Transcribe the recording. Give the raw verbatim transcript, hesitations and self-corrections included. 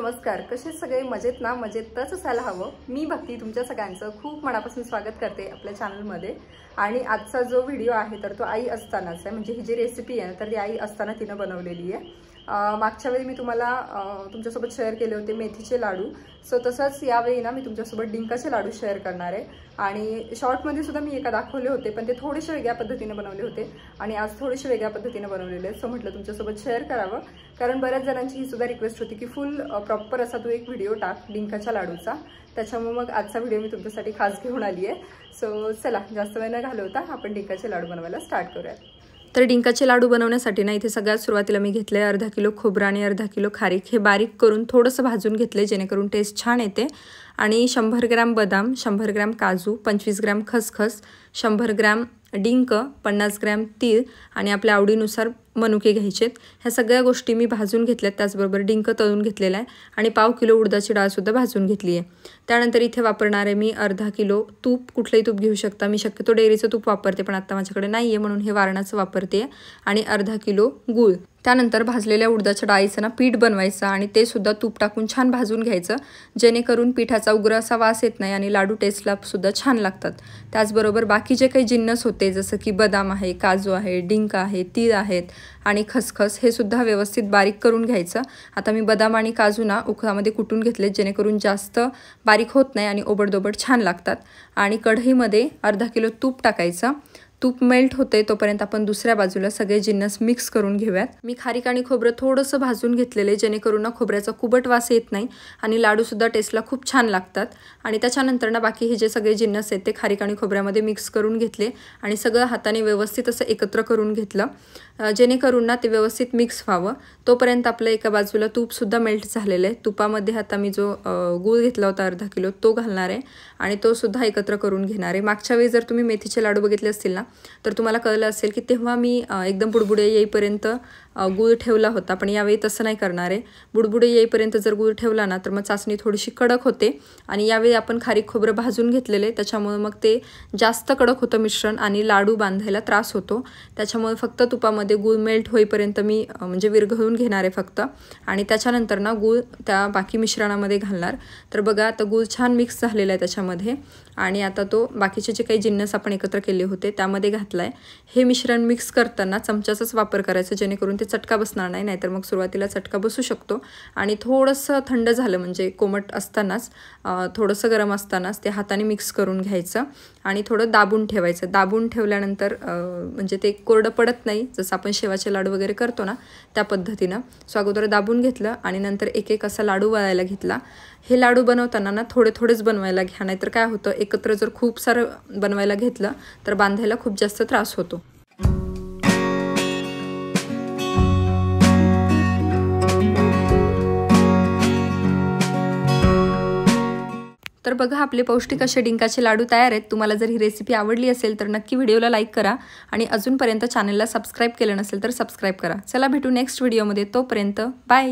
नमस्कार. कसे सगळे मजेत ना? मजेतच असायला हवं. मी भक्ती तुमच्या सगळ्यांचं खूप मनापासून स्वागत करते आपल्या चॅनलमध्ये. आणि आजचा जो व्हिडिओ आहे तर तो आई असतानाच आहे. म्हणजे ही जी रेसिपी आहे तर ती आई असताना तिने बनवलेली आहे. मागच्या वेळी मी तुम्हाला तुमच्यासोबत शेअर केले होते मेथीचे लाडू. सो तसंच यावेळी ना मी तुमच्यासोबत डिंकाचे लाडू शेअर करणार आहे. आणि शॉर्टमध्ये सुद्धा मी एका दाखवले होते, पण ते थोडेसे वेगळ्या पद्धतीने बनवले होते आणि आज थोडेसे वेगळ्या पद्धतीने बनवलेले आहेत. सो म्हटलं तुमच्यासोबत शेअर करावं, कारण बऱ्याच जणांची ही सुद्धा रिक्वेस्ट होती की फुल प्रॉपर असा तू एक व्हिडिओ टाक डिंकाच्या लाडूचा. त्याच्यामुळे मग आजचा व्हिडिओ मी तुमच्यासाठी खास घेऊन आली आहे. सो चला जास्त वेळ न घालवता आपण डिंकाचे लाडू बनवायला स्टार्ट करूयात. तर डिंकाचे लाडू बनवण्यासाठी ना इथे सगळ्यात सुरुवातीला मी घेतले अर्धा किलो खोबरं आणि अर्धा किलो खारीक. हे बारीक करून थोडंसं भाजून घेतले जेणेकरून टेस्ट छान येते. आणि शंभर ग्रॅम बदाम, शंभर ग्रॅम काजू, पंचवीस ग्रॅम खसखस, शंभर ग्रॅम डिंक, पन्नास ग्रॅम तीळ आणि आपल्या आवडीनुसार मनुके घ्यायचेत. ह्या सगळ्या गोष्टी मी भाजून घेतल्यात. त्याचबरोबर डिंक तळून घेतलेला आहे आणि पाव किलो उडदाची डाळसुद्धा भाजून घेतली आहे. त्यानंतर इथे वापरणार आहे मी अर्धा किलो तूप. कुठलंही तूप घेऊ शकता. मी शक्यतो डेअरीचं तूप वापरते, पण आता माझ्याकडे नाही आहे म्हणून हे वारणाचं वापरते. आणि अर्धा किलो गूळ. त्यानंतर भाजलेल्या उडदाच्या डाळीचं ना पीठ बनवायचं आणि ते सुद्धा तूप टाकून छान भाजून घ्यायचं, जेणेकरून पिठाचा उग्र असा वास येत नाही आणि लाडू टेस्टला सुद्धा छान लागतात. त्याचबरोबर बाकी जे काही जिन्नस होते जसं की बदाम आहे, काजू आहे, डिंक आहे, तीळ आहेत आणि खसखस हे सुद्धा व्यवस्थित बारीक करून घ्यायचं. आता मी बदाम आणि काजू ना उखळामध्ये कुटून घेतले, जेणेकरून जास्त बारीक होत नाही आणि ओबडदोबड छान लागतात. आणि कढईमध्ये अर्धा किलो तूप टाकायचं. तूप मेल्ट होते तोपर्यंत आपण दुसऱ्या बाजूला सगळे जिन्नस मिक्स करून घेऊयात. मी खारीक आणि खोबरं थोडंसं भाजून घेतलेले, जेणेकरून ना खोबऱ्याचा कुबट वास येत नाही आणि लाडूसुद्धा टेस्टला खूप छान लागतात. आणि त्याच्यानंतर ना बाकी हे जे सगळे जिन्नस आहेत ते खारीक आणि खोबऱ्यामध्ये मिक्स करून घेतले आणि सगळं हाताने व्यवस्थित असं एकत्र करून घेतलं, जेणेकरून ना ते व्यवस्थित मिक्स व्हावं. तोपर्यंत आपलं एका बाजूला तूपसुद्धा मेल्ट झालेलं आहे. तुपामध्ये आता मी जो गूळ घेतला होता अर्धा किलो तो घालणार आहे आणि तो सुद्धा एकत्र करून घेणार आहे. मागच्या वेळी जर तुम्ही मेथीचे लाडू बघितले असतील ना तर तुम्हाला कळलं असेल की तेव्हा मी एकदम बुडबुडे येईपर्यंत गूळ ठेवला होता, पण यावेळी तसं नाही करणार आहे. बुडबुडे येईपर्यंत जर गूळ ठेवला ना तर मग चाचणी थोडीशी कडक होते. आणि यावेळी आपण खारीक खोबरं भाजून घेतलेले, त्याच्यामुळे मग ते जास्त कडक होतं मिश्रण आणि लाडू बांधायला त्रास होतो. त्याच्यामुळे फक्त तुपामध्ये गूळ मेल्ट होईपर्यंत मी म्हणजे विरघळून घेणार आहे फक्त. आणि त्याच्यानंतर ना गूळ त्या बाकी मिश्रणामध्ये घालणार. तर बघा आता गूळ छान मिक्स झालेला आहे त्याच्यामध्ये. आणि आता तो बाकीचे जे काही जिन्नस आपण एकत्र केले होते त्यामध्ये घातला आहे. हे मिश्रण मिक्स करताना चमच्याचाच वापर करायचा, जेणेकरून ते चटका बसणार नाही, नाहीतर मग सुरुवातीला चटका बसू शकतो. आणि थोडंसं थंड झालं म्हणजे कोमट असतानाच, थोडंसं गरम असतानाच ते हाताने मिक्स करून घ्यायचं आणि थोडं दाबून ठेवायचं. दाबून ठेवल्यानंतर म्हणजे ते कोरडं पडत नाही, जसं आपण शेवाचे लाडू वगैरे करतो ना त्या पद्धतीनं. सो अगोदर दाबून घेतलं आणि नंतर एक एक असा लाडू वळायला घेतला. हे लाडू बनवताना ना थोडे थोडेच बनवायला घ्या, नाहीतर काय होतं एकत्र जर खूप सारं बनवायला घेतलं तर बांधायला खूप जास्त त्रास होतो. तर बघा आपले पौष्टिक असे डिंकाचे लाडू तयार आहेत. तुम्हाला जर ही रेसिपी आवडली असेल तर नक्की व्हिडिओला लाईक करा आणि अजूनपर्यंत चॅनलला सबस्क्राईब केलं नसेल तर सबस्क्राईब करा. चला भेटू नेक्स्ट व्हिडिओमध्ये. तोपर्यंत बाय.